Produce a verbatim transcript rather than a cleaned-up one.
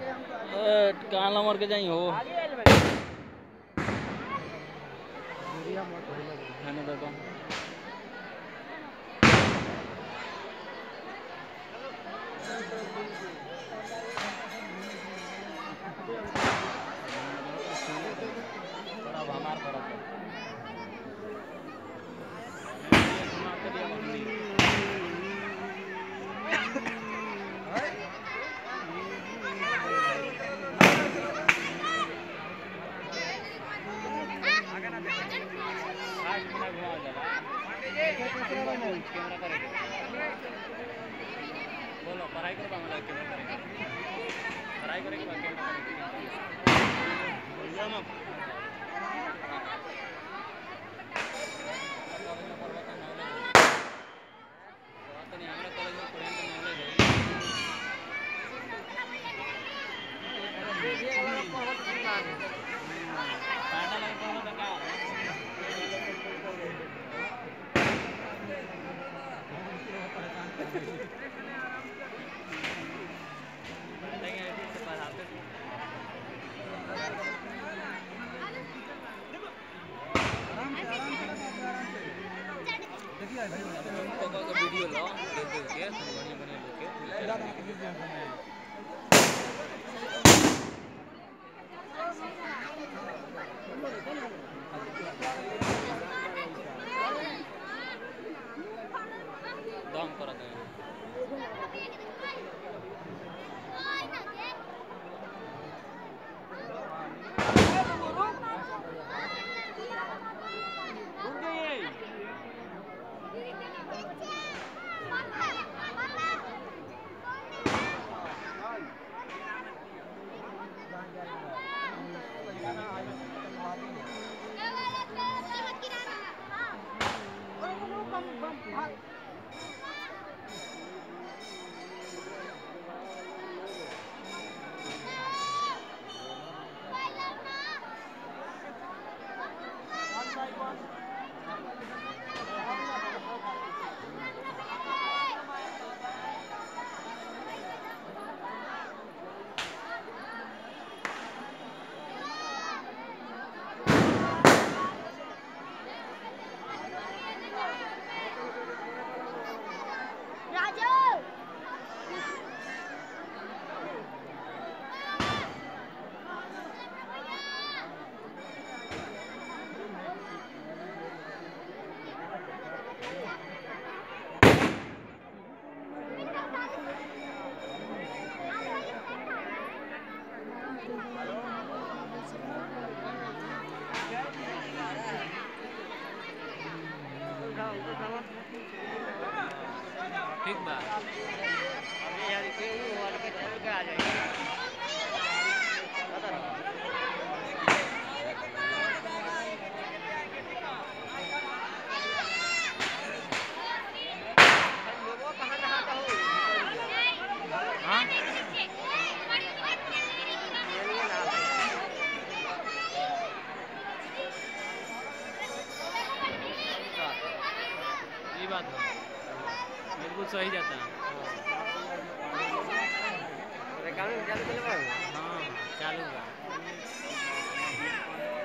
कहाँ ला मर के जाई हो खाने दो तो थोड़ा हमार पड़ा था बोलो पढ़ाई करो बांग्ला कैमरा करेंगे पढ़ाई करेंगे कैमरा करेंगे वीडियो लो देख देख के बढ़िया बढ़िया लेके दाम करा दे ठीक बा अभी यार के वाले के चल के आ जाएगा पता ना लोगों कहां रहा था हो हां ये बात है बिल्कुल सही जाता है रिकॉर्डिंग चालू कर लो हां चालू है